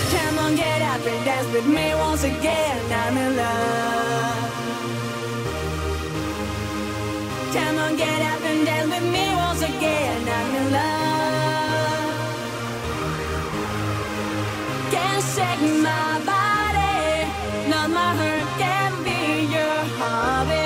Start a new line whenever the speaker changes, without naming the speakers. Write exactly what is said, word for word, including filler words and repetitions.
Come on, get up and dance with me once again. I'm in love. Come on, get up and dance with me once again. I'm in love. Can't shake my body, not my heart can be your hobby.